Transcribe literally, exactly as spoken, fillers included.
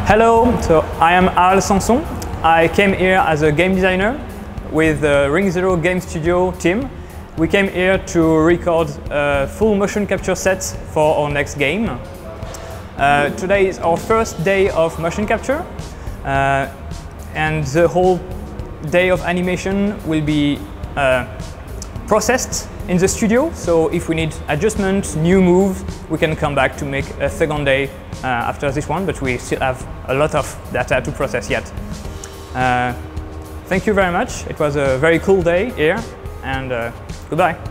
Hello, so I am Al Sanson. I came here as a game designer with the Ring Zero Game Studio team. We came here to record a full motion capture set for our next game. Uh, today is our first day of motion capture, uh, and the whole day of animation will be uh, processed in the studio. So if we need adjustments, new moves, we can come back to make a second day uh, after this one, but we still have a lot of data to process yet. Uh, thank you very much. It was a very cool day here, and uh, goodbye.